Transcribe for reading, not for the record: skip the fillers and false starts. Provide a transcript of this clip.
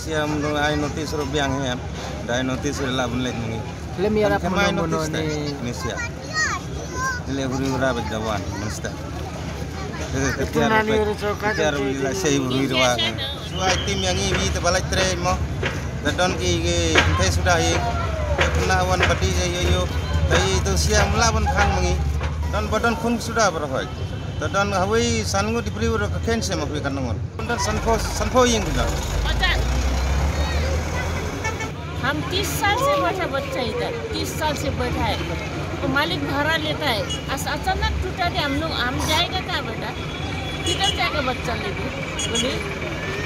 Indonesia menurut ai notis ro biang hem dai notis la bun lek mungi Le miara kemai panono notis ni Indonesia ile huri ura bejawan mesta Tuna ni recoka Kejar bila saya huri wa suai tim yang ini tebalai train mo dadon ki teh sudah hi kena wan badi yo tai itu siang melawan khang mengi dan badan kun sudah berhoi dan hawi sangu diberi ur keken se mahui kanongon dan sanfo yang kita हम 30 साल से बैठा बच्चा इधर 30 साल से बैठा है तो मालिक भाड़ा लेता है अचानक टूटा दे हम जाएगा क्या बेटा किधर जाएगा बच्चा लेके बोलिए